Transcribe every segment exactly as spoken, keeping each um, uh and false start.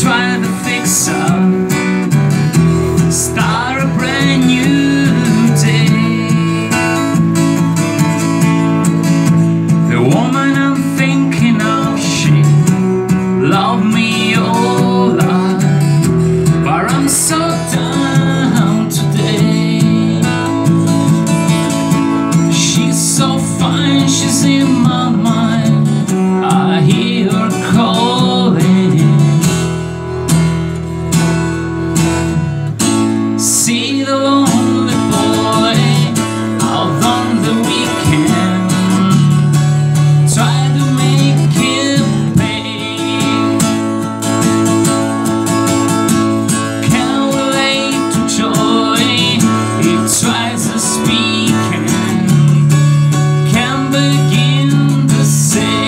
try to fix up, start a brand new day. The woman I'm thinking of, she loved me all life, but I'm so down today. She's so fine, she's in my mind, I hear her calling. See the lonely boy out on the weekend, try to make it pay. Can't relate to joy, he tries to speak and can't begin to say.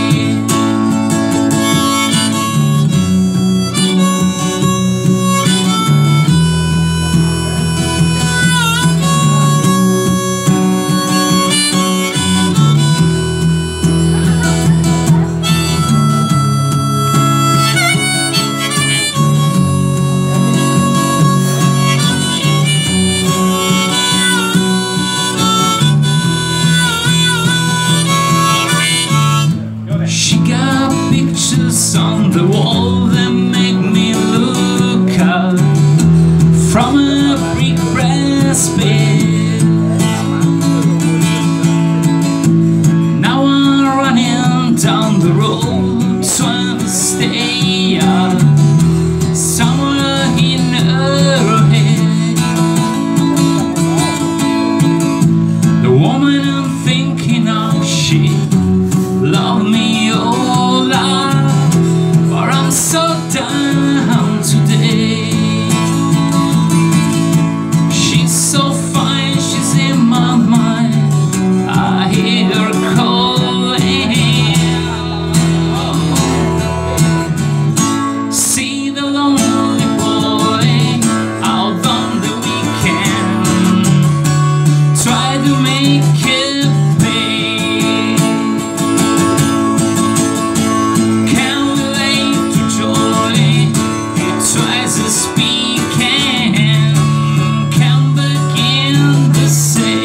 She got pictures on the wall that make me look out from a brick brass bed. Now I'm running down the road trying to stay out somewhere in her head. The woman I'm thinking of, she loved me all life, but I'm so down today. She's so fine, she's in my mind, I hear her calling. See the lonely boy out on the weekend, try to make it pay. Can't relate to joy, he tries to speak and can't begin to say.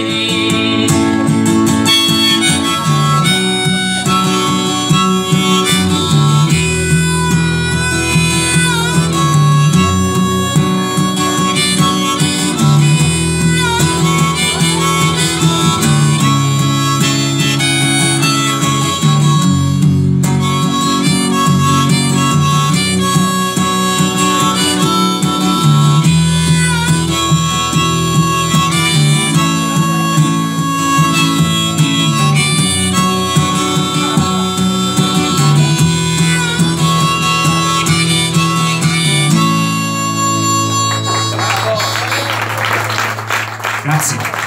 Grazie.